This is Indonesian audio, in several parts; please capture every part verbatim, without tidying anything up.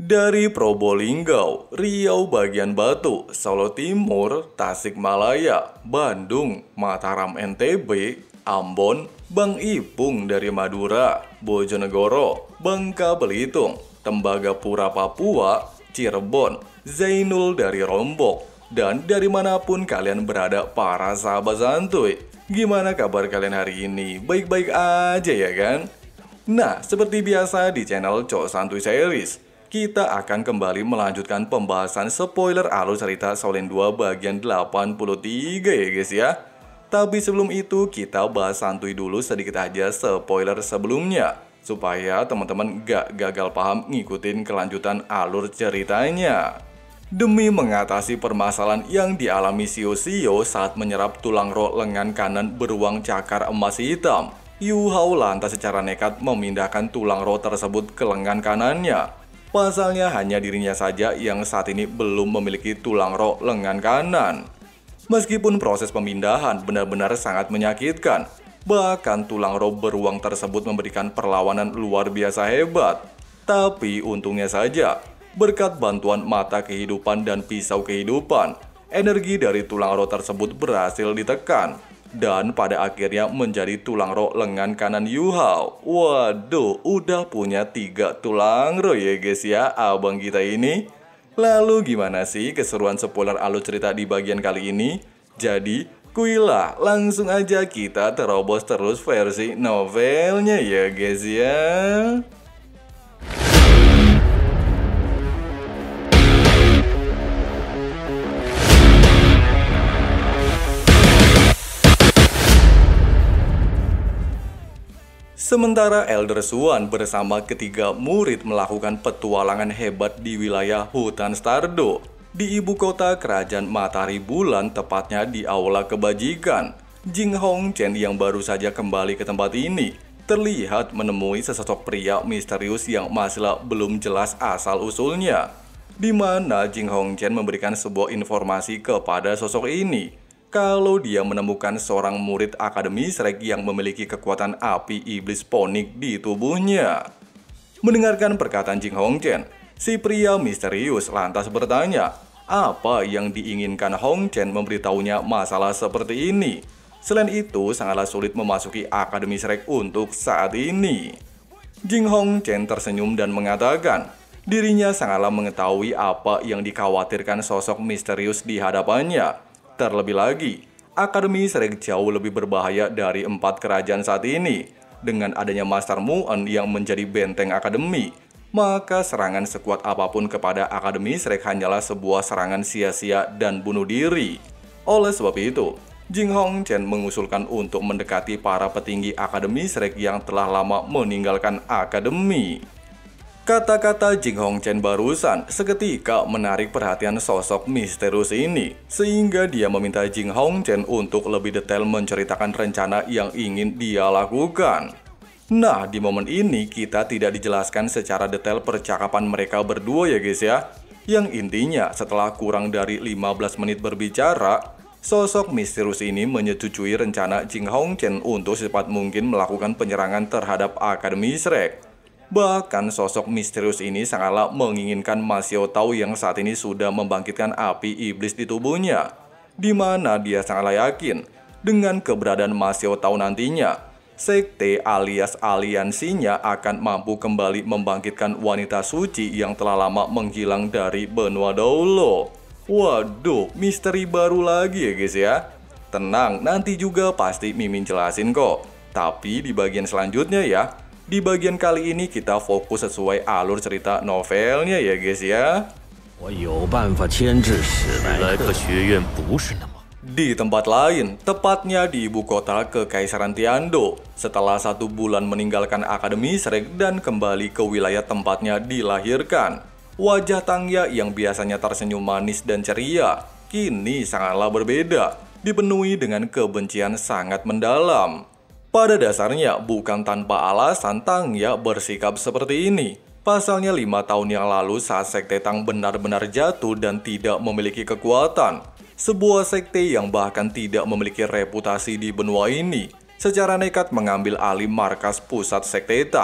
Dari Probolinggo, Riau bagian Batu, Solo Timur, Tasikmalaya, Bandung, Mataram N T B, Ambon, Bang Ipung dari Madura, Bojonegoro, Bangka Belitung, Tembagapura Papua, Cirebon, Zainul dari Lombok, dan dari manapun kalian berada para sahabat santuy. Gimana kabar kalian hari ini? Baik-baik aja ya kan? Nah, seperti biasa di channel Cok Santuy Series, kita akan kembali melanjutkan pembahasan spoiler alur cerita Shaolin dua bagian delapan puluh tiga ya guys ya. Tapi sebelum itu kita bahas santuy dulu sedikit aja spoiler sebelumnya, supaya teman-teman gak gagal paham ngikutin kelanjutan alur ceritanya. Demi mengatasi permasalahan yang dialami Xiao Xiao saat menyerap tulang roh lengan kanan beruang cakar emas hitam, Yu Hao lantas secara nekat memindahkan tulang roh tersebut ke lengan kanannya. Pasalnya hanya dirinya saja yang saat ini belum memiliki tulang roh lengan kanan. Meskipun proses pemindahan benar-benar sangat menyakitkan, bahkan tulang roh beruang tersebut memberikan perlawanan luar biasa hebat. Tapi untungnya saja, berkat bantuan mata kehidupan dan pisau kehidupan, energi dari tulang roh tersebut berhasil ditekan. Dan pada akhirnya menjadi tulang roh lengan kanan Yu Hao. Waduh, udah punya tiga tulang roh ya guys ya, abang kita ini. Lalu gimana sih keseruan spoiler alur cerita di bagian kali ini? Jadi, kuilah langsung aja kita terobos terus versi novelnya ya guys ya. Sementara Elder Swan bersama ketiga murid melakukan petualangan hebat di wilayah hutan Stardo, di ibu kota kerajaan Matahari Bulan, tepatnya di Aula Kebajikan, Jing Hongchen yang baru saja kembali ke tempat ini terlihat menemui sesosok pria misterius yang masih belum jelas asal-usulnya, di mana Jing Hongchen memberikan sebuah informasi kepada sosok ini kalau dia menemukan seorang murid Akademi Shrek yang memiliki kekuatan api iblis ponik di tubuhnya. Mendengarkan perkataan Jing Hongchen, si pria misterius lantas bertanya, apa yang diinginkan Hongchen memberitahunya masalah seperti ini. Selain itu, sangatlah sulit memasuki Akademi Shrek untuk saat ini. Jing Hongchen tersenyum dan mengatakan, dirinya sangatlah mengetahui apa yang dikhawatirkan sosok misterius di hadapannya. Terlebih lagi, Akademi Shrek jauh lebih berbahaya dari empat kerajaan saat ini. Dengan adanya Master Mu'en yang menjadi benteng Akademi, maka serangan sekuat apapun kepada Akademi Shrek hanyalah sebuah serangan sia-sia dan bunuh diri. Oleh sebab itu, Jing Hongchen mengusulkan untuk mendekati para petinggi Akademi Shrek yang telah lama meninggalkan Akademi. Kata-kata Jing Hongchen barusan seketika menarik perhatian sosok misterius ini, sehingga dia meminta Jing Hongchen untuk lebih detail menceritakan rencana yang ingin dia lakukan. Nah, di momen ini kita tidak dijelaskan secara detail percakapan mereka berdua ya guys ya. Yang intinya setelah kurang dari lima belas menit berbicara, sosok misterius ini menyetujui rencana Jing Hongchen untuk secepat mungkin melakukan penyerangan terhadap Akademi Shrek. Bahkan sosok misterius ini sangatlah menginginkan Ma Xiao Tao yang saat ini sudah membangkitkan api iblis di tubuhnya, di mana dia sangatlah yakin dengan keberadaan Ma Xiao Tao nantinya, sekte alias aliansinya akan mampu kembali membangkitkan wanita suci yang telah lama menghilang dari benua Daulo. Waduh, misteri baru lagi ya guys ya. Tenang, nanti juga pasti Mimin jelasin kok. Tapi di bagian selanjutnya ya, di bagian kali ini kita fokus sesuai alur cerita novelnya ya guys ya. Di tempat lain, tepatnya di ibu kota Kekaisaran Tiando, setelah satu bulan meninggalkan Akademi Shrek dan kembali ke wilayah tempatnya dilahirkan, wajah Tangya yang biasanya tersenyum manis dan ceria, kini sangatlah berbeda, dipenuhi dengan kebencian sangat mendalam. Pada dasarnya, bukan tanpa alasan Tangya bersikap seperti ini. Pasalnya lima tahun yang lalu saat Sekte Tang benar-benar jatuh dan tidak memiliki kekuatan, sebuah sekte yang bahkan tidak memiliki reputasi di benua ini, secara nekat mengambil alih markas pusat Sekte Tang.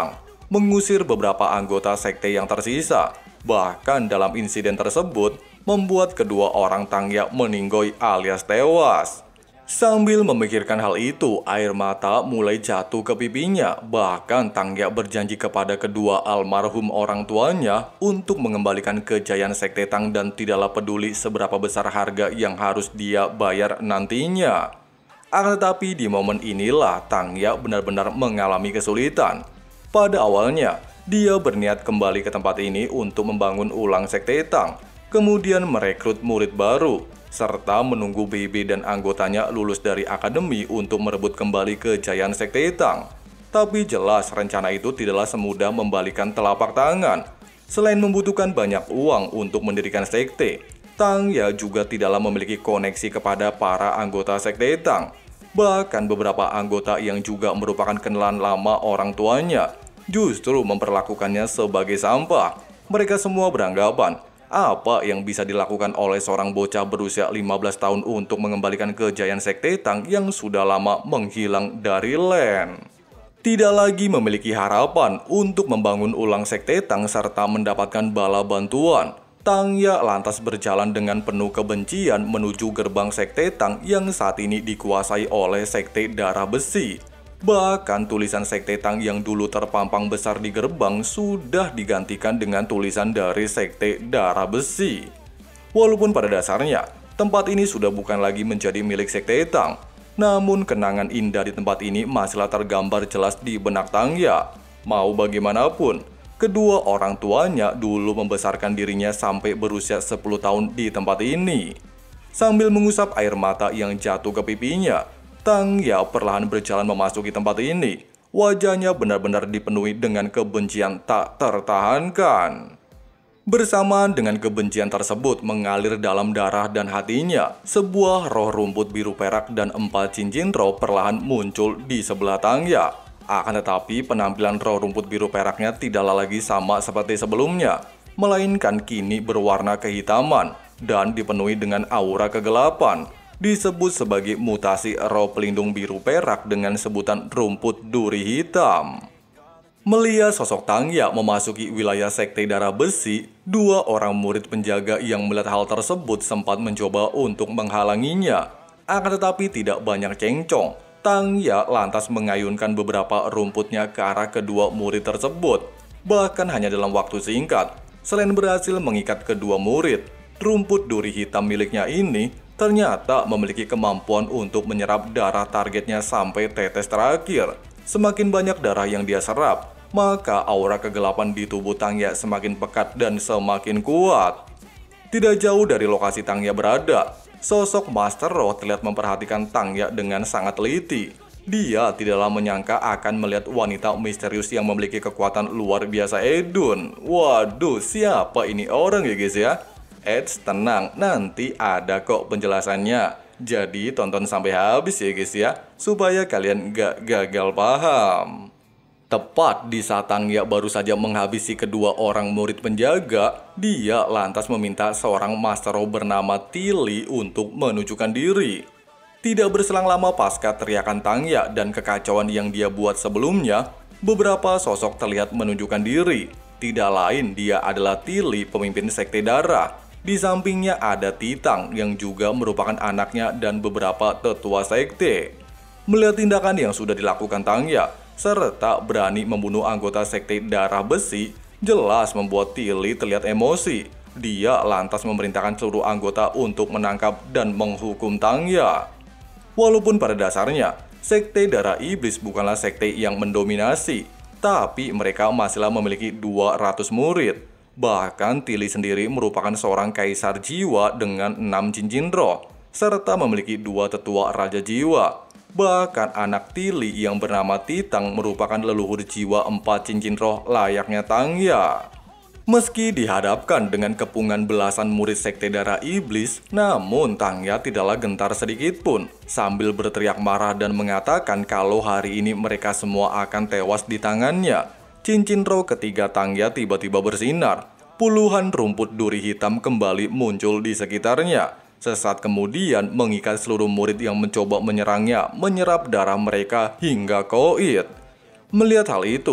mengusir beberapa anggota sekte yang tersisa. Bahkan dalam insiden tersebut, membuat kedua orang Tangya meninggoy alias tewas. Sambil memikirkan hal itu, air mata mulai jatuh ke pipinya. Bahkan Tangya berjanji kepada kedua almarhum orang tuanya untuk mengembalikan kejayaan sekte Tang dan tidaklah peduli seberapa besar harga yang harus dia bayar nantinya. Akan tetapi di momen inilah Tangya benar-benar mengalami kesulitan. Pada awalnya, dia berniat kembali ke tempat ini untuk membangun ulang sekte Tang, kemudian merekrut murid baru, serta menunggu B B dan anggotanya lulus dari akademi untuk merebut kembali kejayaan sekte Tang. Tapi jelas rencana itu tidaklah semudah membalikan telapak tangan. Selain membutuhkan banyak uang untuk mendirikan sekte, Tangya juga tidaklah memiliki koneksi kepada para anggota sekte Tang. Bahkan beberapa anggota yang juga merupakan kenalan lama orang tuanya justru memperlakukannya sebagai sampah. Mereka semua beranggapan, apa yang bisa dilakukan oleh seorang bocah berusia lima belas tahun untuk mengembalikan kejayaan sekte Tang yang sudah lama menghilang dari land. Tidak lagi memiliki harapan untuk membangun ulang sekte Tang serta mendapatkan bala bantuan, Tangya lantas berjalan dengan penuh kebencian menuju gerbang sekte Tang yang saat ini dikuasai oleh sekte darah besi. Bahkan tulisan sekte Tang yang dulu terpampang besar di gerbang sudah digantikan dengan tulisan dari sekte darah besi. Walaupun pada dasarnya tempat ini sudah bukan lagi menjadi milik sekte Tang, namun kenangan indah di tempat ini masihlah tergambar jelas di benak Tangya. Mau bagaimanapun, kedua orang tuanya dulu membesarkan dirinya sampai berusia sepuluh tahun di tempat ini. Sambil mengusap air mata yang jatuh ke pipinya, Tangya perlahan berjalan memasuki tempat ini. Wajahnya benar-benar dipenuhi dengan kebencian tak tertahankan. Bersamaan dengan kebencian tersebut mengalir dalam darah dan hatinya, sebuah roh rumput biru perak dan empat cincin roh perlahan muncul di sebelah Tangya. Akan tetapi penampilan roh rumput biru peraknya tidaklah lagi sama seperti sebelumnya, melainkan kini berwarna kehitaman dan dipenuhi dengan aura kegelapan. Disebut sebagai mutasi roh pelindung biru perak dengan sebutan rumput duri hitam. Melihat sosok Tangya memasuki wilayah sekte darah besi, dua orang murid penjaga yang melihat hal tersebut sempat mencoba untuk menghalanginya. Akan tetapi tidak banyak cengcong, Tangya lantas mengayunkan beberapa rumputnya ke arah kedua murid tersebut. Bahkan hanya dalam waktu singkat, selain berhasil mengikat kedua murid, rumput duri hitam miliknya ini ternyata memiliki kemampuan untuk menyerap darah targetnya sampai tetes terakhir. Semakin banyak darah yang dia serap, maka aura kegelapan di tubuh Tangya semakin pekat dan semakin kuat. Tidak jauh dari lokasi Tangya berada, sosok Master Roh terlihat memperhatikan Tangya dengan sangat teliti. Dia tidaklah menyangka akan melihat wanita misterius yang memiliki kekuatan luar biasa edun. Waduh, siapa ini orang ya guys ya? Eits, tenang, nanti ada kok penjelasannya. Jadi tonton sampai habis ya guys ya, supaya kalian gak gagal paham. Tepat di saat Tangya baru saja menghabisi kedua orang murid penjaga, dia lantas meminta seorang Master Roh bernama Tilly untuk menunjukkan diri. Tidak berselang lama pasca teriakan Tangya dan kekacauan yang dia buat sebelumnya, beberapa sosok terlihat menunjukkan diri. Tidak lain, dia adalah Tilly, pemimpin sekte darah. Di sampingnya ada Titang yang juga merupakan anaknya dan beberapa tetua sekte. Melihat tindakan yang sudah dilakukan Tangya, serta berani membunuh anggota sekte darah besi, jelas membuat Tilly terlihat emosi. Dia lantas memerintahkan seluruh anggota untuk menangkap dan menghukum Tangya. Walaupun pada dasarnya, sekte darah iblis bukanlah sekte yang mendominasi, tapi mereka masihlah memiliki dua ratus murid. Bahkan Tilly sendiri merupakan seorang kaisar jiwa dengan enam cincin roh, serta memiliki dua tetua raja jiwa. Bahkan anak Tilly yang bernama Titang merupakan leluhur jiwa empat cincin roh layaknya Tangya. Meski dihadapkan dengan kepungan belasan murid sekte darah iblis, namun Tangya tidaklah gentar sedikit pun, sambil berteriak marah dan mengatakan kalau hari ini mereka semua akan tewas di tangannya. Cincin roh ketiga Tangya tiba-tiba bersinar. Puluhan rumput duri hitam kembali muncul di sekitarnya. Sesaat kemudian mengikat seluruh murid yang mencoba menyerangnya, menyerap darah mereka hingga koit. Melihat hal itu,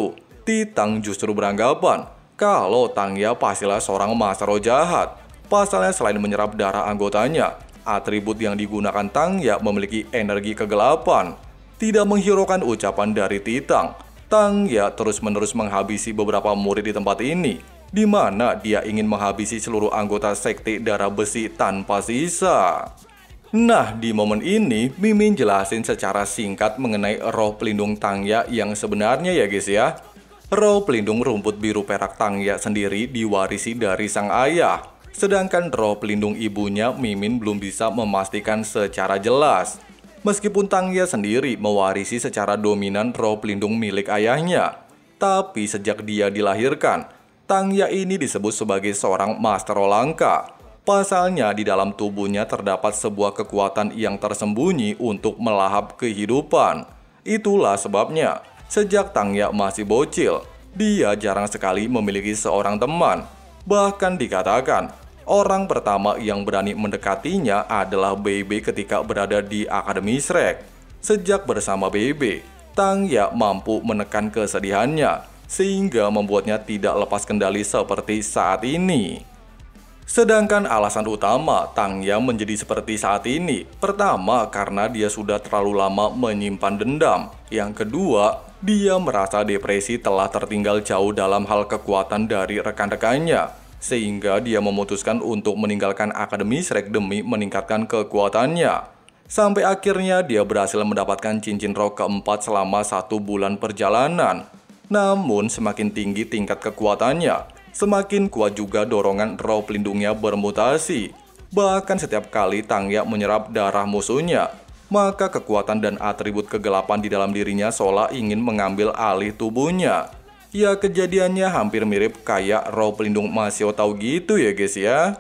Titang justru beranggapan kalau Tang Ya pastilah seorang master roh jahat. Pasalnya selain menyerap darah anggotanya, atribut yang digunakan Tang Ya memiliki energi kegelapan. Tidak menghiraukan ucapan dari Titang, Tang Ya terus-menerus menghabisi beberapa murid di tempat ini, di mana dia ingin menghabisi seluruh anggota sekte darah besi tanpa sisa. Nah, di momen ini, Mimin jelasin secara singkat mengenai roh pelindung Tang Ya yang sebenarnya ya guys ya. Roh pelindung rumput biru perak Tang Ya sendiri diwarisi dari sang ayah. Sedangkan roh pelindung ibunya Mimin belum bisa memastikan secara jelas. Meskipun Tang Ya sendiri mewarisi secara dominan roh pelindung milik ayahnya. Tapi sejak dia dilahirkan, Tang Ya ini disebut sebagai seorang master roh langka. Pasalnya di dalam tubuhnya terdapat sebuah kekuatan yang tersembunyi untuk melahap kehidupan. Itulah sebabnya sejak Tang Ya masih bocil, dia jarang sekali memiliki seorang teman. Bahkan dikatakan, orang pertama yang berani mendekatinya adalah Bebe ketika berada di Akademi Shrek. Sejak bersama Bebe, Tang Ya mampu menekan kesedihannya, sehingga membuatnya tidak lepas kendali seperti saat ini. Sedangkan alasan utama Tang Ya menjadi seperti saat ini, pertama karena dia sudah terlalu lama menyimpan dendam. Yang kedua, dia merasa depresi telah tertinggal jauh dalam hal kekuatan dari rekan-rekannya, sehingga dia memutuskan untuk meninggalkan Akademi Shrek demi meningkatkan kekuatannya. Sampai akhirnya dia berhasil mendapatkan cincin roh keempat selama satu bulan perjalanan. Namun semakin tinggi tingkat kekuatannya, semakin kuat juga dorongan roh pelindungnya bermutasi. Bahkan setiap kali Tang Ya menyerap darah musuhnya, maka kekuatan dan atribut kegelapan di dalam dirinya seolah ingin mengambil alih tubuhnya. Ya, kejadiannya hampir mirip kayak roh pelindung Masio Tau gitu ya guys ya.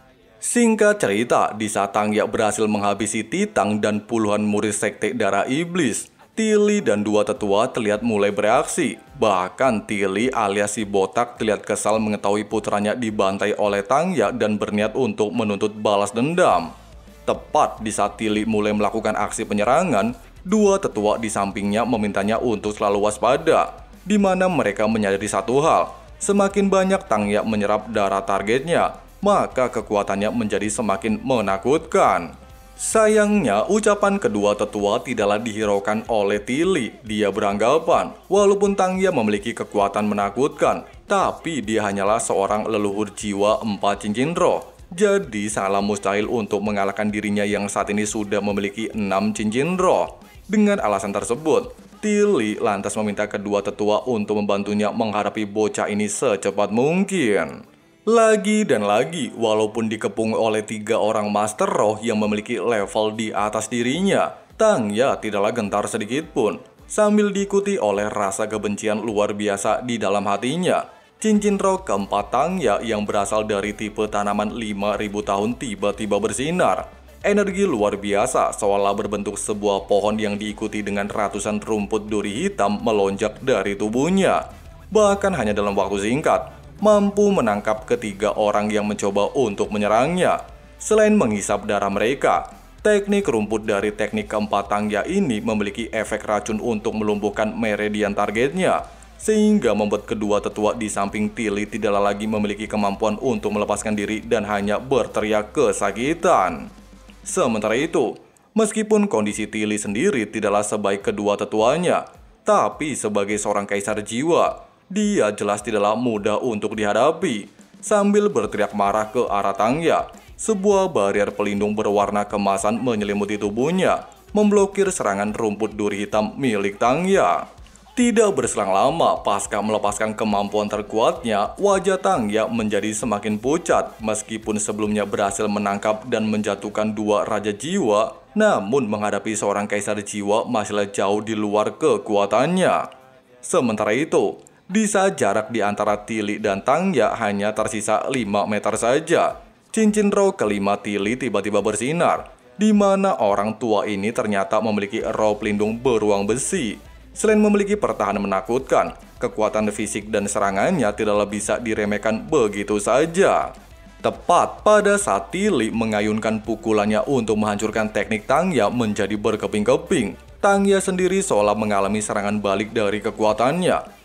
Singkat cerita, di saat Tang Ya berhasil menghabisi Titang dan puluhan murid sekte darah iblis, Tili dan dua tetua terlihat mulai bereaksi. Bahkan Tili alias si botak terlihat kesal mengetahui putranya dibantai oleh Tang Ya dan berniat untuk menuntut balas dendam. Tepat di saat Tili mulai melakukan aksi penyerangan, dua tetua di sampingnya memintanya untuk selalu waspada, di mana mereka menyadari satu hal, semakin banyak Tang Ya menyerap darah targetnya, maka kekuatannya menjadi semakin menakutkan. Sayangnya, ucapan kedua tetua tidaklah dihiraukan oleh Tili. Dia beranggapan, walaupun Tang Ya memiliki kekuatan menakutkan, tapi dia hanyalah seorang leluhur jiwa empat cincin roh. Jadi sangatlah mustahil untuk mengalahkan dirinya yang saat ini sudah memiliki enam cincin roh. Dengan alasan tersebut, Tili lantas meminta kedua tetua untuk membantunya menghadapi bocah ini secepat mungkin. Lagi dan lagi, walaupun dikepung oleh tiga orang master roh yang memiliki level di atas dirinya, Tang Ya tidaklah gentar sedikit pun. Sambil diikuti oleh rasa kebencian luar biasa di dalam hatinya, cincin roh keempat Tang Ya yang berasal dari tipe tanaman lima ribu tahun tiba-tiba bersinar. Energi luar biasa seolah berbentuk sebuah pohon yang diikuti dengan ratusan rumput duri hitam melonjak dari tubuhnya. Bahkan hanya dalam waktu singkat, mampu menangkap ketiga orang yang mencoba untuk menyerangnya. Selain menghisap darah mereka, teknik rumput dari teknik keempat Tang Ya ini memiliki efek racun untuk melumpuhkan meridian targetnya, sehingga membuat kedua tetua di samping Tili tidaklah lagi memiliki kemampuan untuk melepaskan diri dan hanya berteriak kesakitan. Sementara itu, meskipun kondisi Tili sendiri tidaklah sebaik kedua tetuanya, tapi sebagai seorang kaisar jiwa, dia jelas tidaklah mudah untuk dihadapi. Sambil berteriak marah ke arah Tang Ya, sebuah barrier pelindung berwarna kemasan menyelimuti tubuhnya, memblokir serangan rumput duri hitam milik Tang Ya. Tidak berselang lama, pasca melepaskan kemampuan terkuatnya, wajah Tang Ya menjadi semakin pucat. Meskipun sebelumnya berhasil menangkap dan menjatuhkan dua raja jiwa, namun menghadapi seorang kaisar jiwa masihlah jauh di luar kekuatannya. Sementara itu, di saat jarak di antara Tili dan Tang Ya hanya tersisa lima meter saja, cincin roh kelima Tili tiba-tiba bersinar, di mana orang tua ini ternyata memiliki roh pelindung beruang besi. Selain memiliki pertahanan menakutkan, kekuatan fisik dan serangannya tidaklah bisa diremehkan begitu saja. Tepat pada saat Tili mengayunkan pukulannya untuk menghancurkan teknik Tang Ya menjadi berkeping-keping, Tang Ya sendiri seolah mengalami serangan balik dari kekuatannya.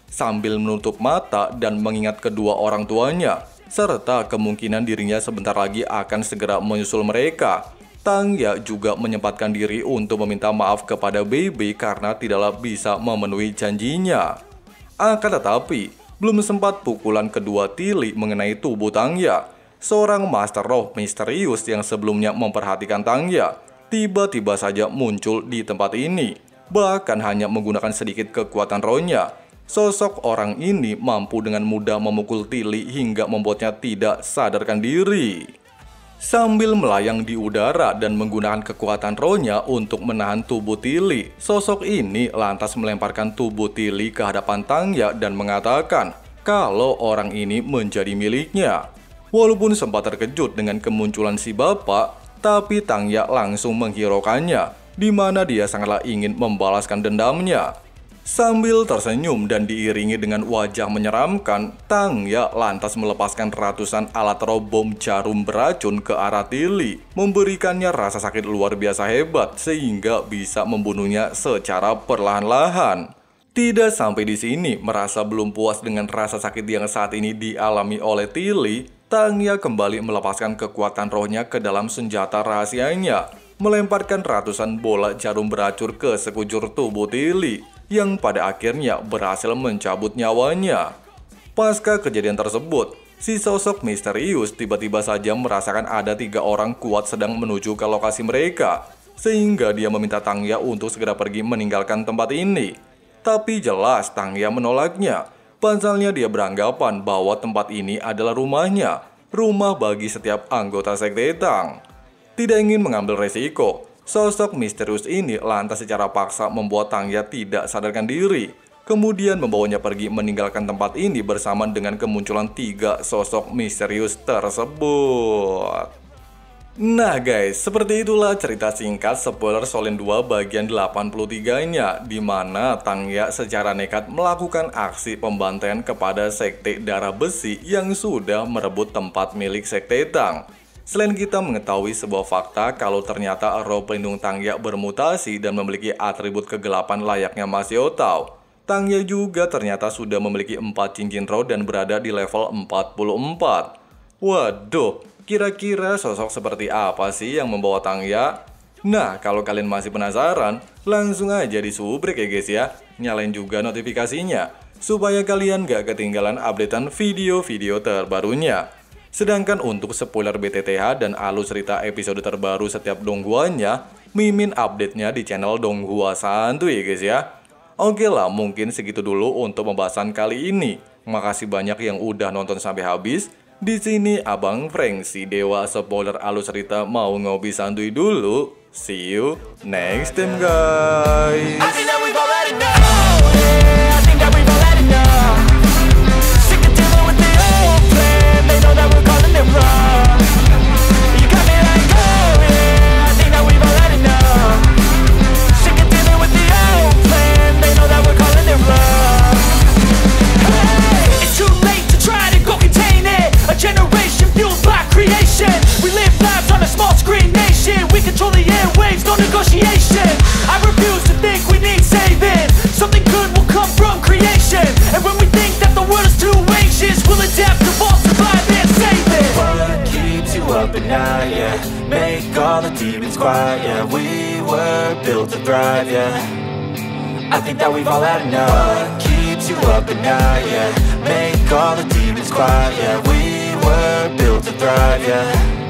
sambil menutup mata dan mengingat kedua orang tuanya, serta kemungkinan dirinya sebentar lagi akan segera menyusul mereka. Tangya juga menyempatkan diri untuk meminta maaf kepada Baby karena tidaklah bisa memenuhi janjinya. Akan tetapi, belum sempat pukulan kedua Tilly mengenai tubuh Tangya, seorang Master Roh misterius yang sebelumnya memperhatikan Tangya tiba-tiba saja muncul di tempat ini. Bahkan hanya menggunakan sedikit kekuatan rohnya, sosok orang ini mampu dengan mudah memukul Tilly hingga membuatnya tidak sadarkan diri. Sambil melayang di udara dan menggunakan kekuatan rohnya untuk menahan tubuh Tilly, sosok ini lantas melemparkan tubuh Tilly ke hadapan Tangya dan mengatakan kalau orang ini menjadi miliknya. Walaupun sempat terkejut dengan kemunculan si bapak, tapi Tangya langsung menghiraukannya, di mana dia sangatlah ingin membalaskan dendamnya. Sambil tersenyum dan diiringi dengan wajah menyeramkan, Tangya lantas melepaskan ratusan alat roh bom jarum beracun ke arah Tilly, memberikannya rasa sakit luar biasa hebat sehingga bisa membunuhnya secara perlahan-lahan. Tidak sampai di sini, merasa belum puas dengan rasa sakit yang saat ini dialami oleh Tilly, Tangya kembali melepaskan kekuatan rohnya ke dalam senjata rahasianya, melemparkan ratusan bola jarum beracun ke sekujur tubuh Tilly, yang pada akhirnya berhasil mencabut nyawanya. Pasca kejadian tersebut, si sosok misterius tiba-tiba saja merasakan ada tiga orang kuat sedang menuju ke lokasi mereka, sehingga dia meminta Tangya untuk segera pergi meninggalkan tempat ini. Tapi jelas Tangya menolaknya. Pasalnya dia beranggapan bahwa tempat ini adalah rumahnya, rumah bagi setiap anggota Sekte Tang. Tidak ingin mengambil resiko, sosok misterius ini lantas secara paksa membuat Tangya tidak sadarkan diri, kemudian membawanya pergi meninggalkan tempat ini bersama dengan kemunculan tiga sosok misterius tersebut. Nah guys, seperti itulah cerita singkat spoiler Soul Land dua bagian delapan puluh tiga-nya, di mana Tangya secara nekat melakukan aksi pembantaian kepada Sekte Darah Besi yang sudah merebut tempat milik Sekte Tang. Selain kita mengetahui sebuah fakta kalau ternyata roh pelindung Tangya bermutasi dan memiliki atribut kegelapan layaknya Mas Yotao, Tangya juga ternyata sudah memiliki empat cincin roh dan berada di level empat puluh empat. Waduh, kira-kira sosok seperti apa sih yang membawa Tangya? Nah, kalau kalian masih penasaran, langsung aja disubrek ya guys ya. Nyalain juga notifikasinya, supaya kalian gak ketinggalan updatean video-video terbarunya. Sedangkan untuk spoiler B T T H dan alur cerita episode terbaru setiap dongguannya, Mimin update-nya di channel Donghua Santuy ya guys ya. Oke lah, mungkin segitu dulu untuk pembahasan kali ini. Makasih banyak yang udah nonton sampai habis. Di sini Abang Frank, si dewa spoiler alur cerita, mau ngopi santuy dulu. See you next time guys. Negotiation. I refuse to think we need saving. Something good will come from creation. And when we think that the world is too anxious, we'll adapt, evolve, survive and save it. What keeps you up at night, yeah? Make all the demons quiet, yeah. We were built to thrive, yeah. I think that we've all had enough. What keeps you up at night, yeah? Make all the demons quiet, yeah. We were built to thrive, yeah.